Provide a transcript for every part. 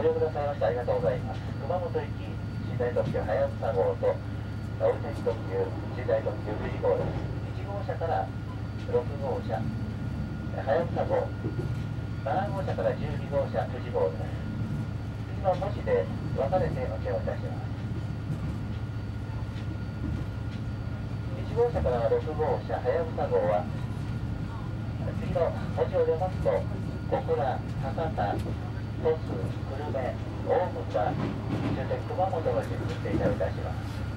乗くださいましてありがとうございます。熊本行き寝台特急はやぶさ号と大崎特急寝台特急富士号です。1号車から6号車はやぶさ号、7号車から12号車富士号です。次の文字で分かれてお茶をいたします。1号車から6号車はやぶさ号は次の文字を出ますと小倉、博多、鳥栖、久留米、大牟田、終点熊本の順に停車をいたします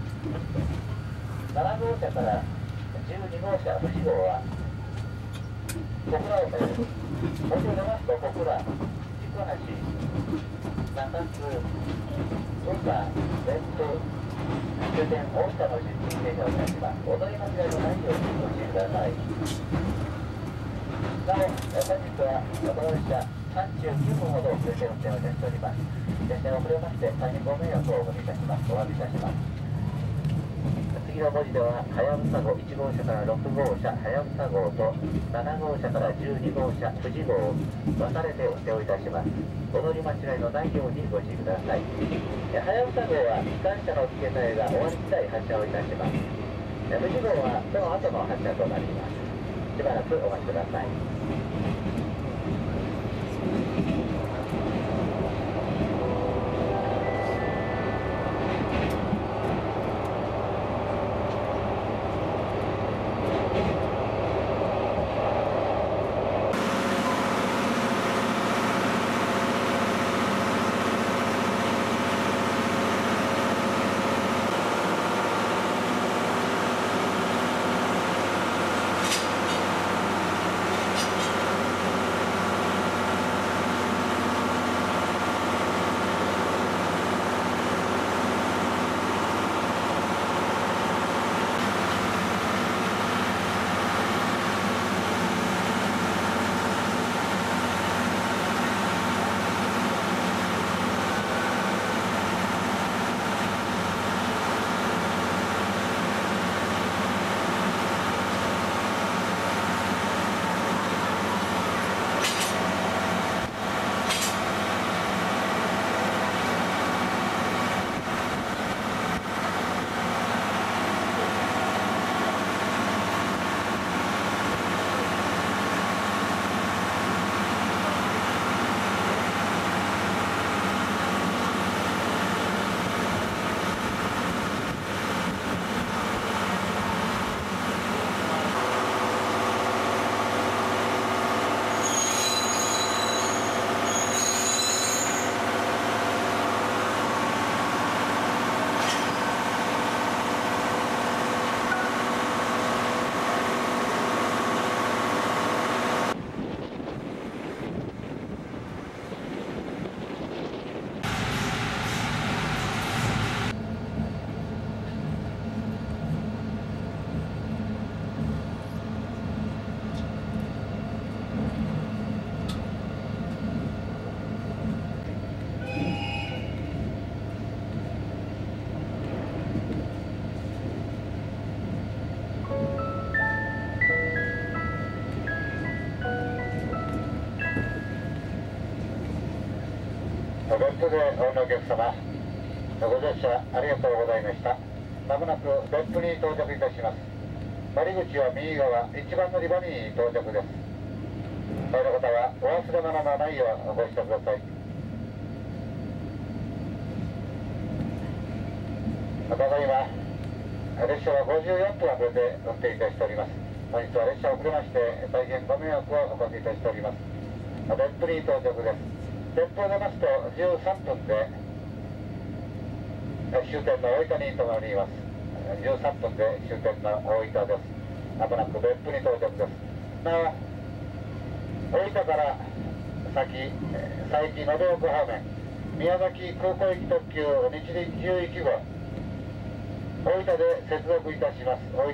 。7号車から12号車富士号は小倉を文字を出ますと小倉、軸橋、中津、宇佐、別府、終点大分の順に停車をいたします。踊り間違いのないようにご注意ください。なお、本日はこの列車39分ほど遅れて運転をいたしております。列車が遅れまして大変ご迷惑をおかけいたします。お詫びいたします。次の文字では、はやぶさ号1号車から6号車はやぶさ号と7号車から12号車富士号を分かれて運転をいたします。踊り間違いのないようにご注意ください。はやぶさ号は機関車の付け替えが終わり次第発車をいたします。富士号はその後の発車となります。しばらくお待ちください。別府でお乗りのお客様、ご乗車ありがとうございました。まもなく別府に到着いたします。乗り口は右側、1番乗り場に到着です。お乗りの方はお忘れ物のないようご支度ください。ただいま、列車は54分遅れて運転いたしております。本日は列車遅れまして大変ご迷惑をおかけいたしております。別府に到着です。別府を出ますと13分で終点の大分に停まります。13分で終点の大分です。まもなく別府に到着です。なお、大分から先、佐伯延岡方面、宮崎空港行き特急日輪11号、大分で接続いたします。大分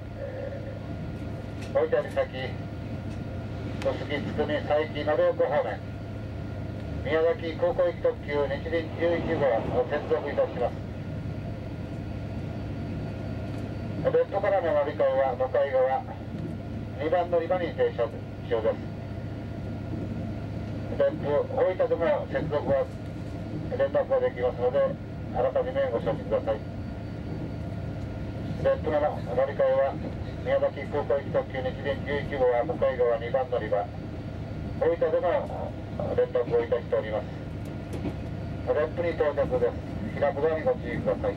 に先、小杉つくみ佐伯延岡方面、宮崎空港行き特急日輪11号を接続いたします。別府からの乗り換えは向かい側2番乗り場に停車中です。別府、大分でも接続は連絡ができますので、あらかじめご承知ください。別府の乗り換えは、宮崎空港行き特急日輪11号は向かい側2番乗り場、大分でも連絡をいたしております。別府に到着です。開く側にご注意ください。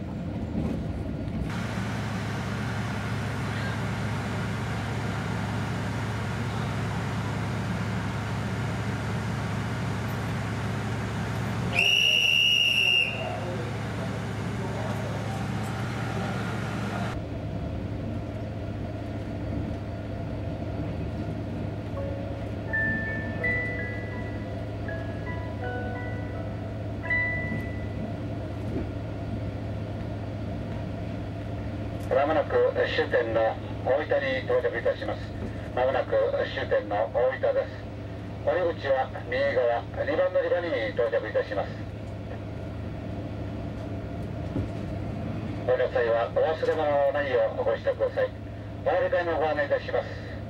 まもなく終点の大分に到着いたします。まもなく終点の大分です。降り口は右側2番乗り場に到着いたします。お降りの際はお忘れ物のないようご支度ください。お乗り換えのご案内いたします。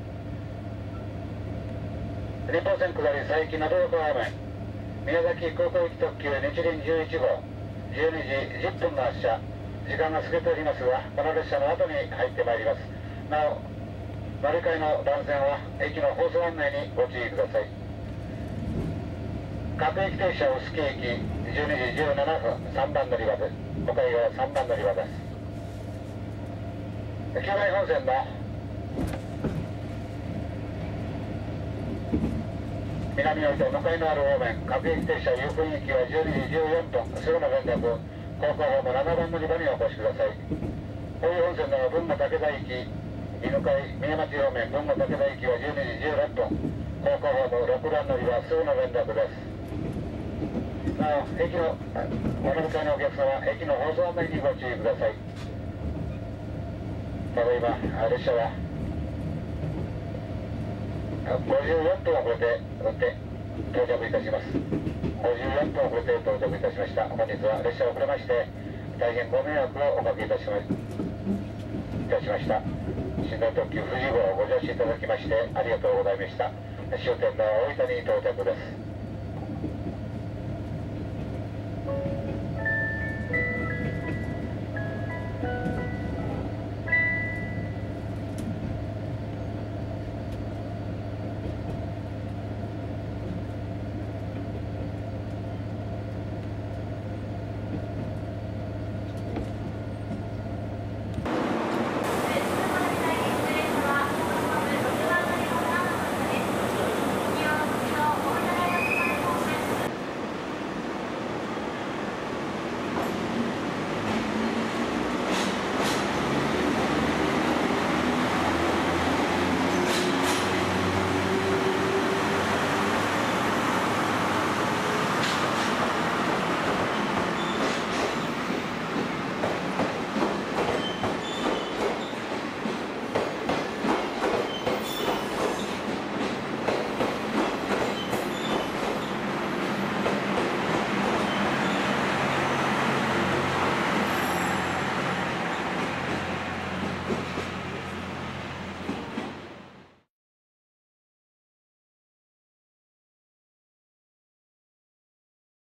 日本線下り佐伯灘横方面、宮崎空港行き特急日輪11号、12時10分の発車。時間が過ぎておりますが、この列車の後に入ってまいります。なお、乗り換えの番線は駅の放送案内にご注意ください。各駅停車臼杵駅12時17分3番乗り場です。向かい側3番乗り場です。京内本線の南大分向かいのある方面、各駅停車有分駅は12時14分すぐの連絡、高校ホーム7番乗り場にお越しください。大井本線の群馬武田行き、犬飼宮町方面、群馬武田行きは12時16分、高校ホーム6番乗り場、すぐの連絡です。なお、駅のお乗り換えのお客様、駅の放送案内にご注意ください。ただいま、列車は54分遅れて到着いたします。54分遅れて到着いたしました。本日は列車を遅れまして大変ご迷惑をおかけいたしました。寝台特急富士号をご乗車いただきましてありがとうございました。終点の大分に到着です。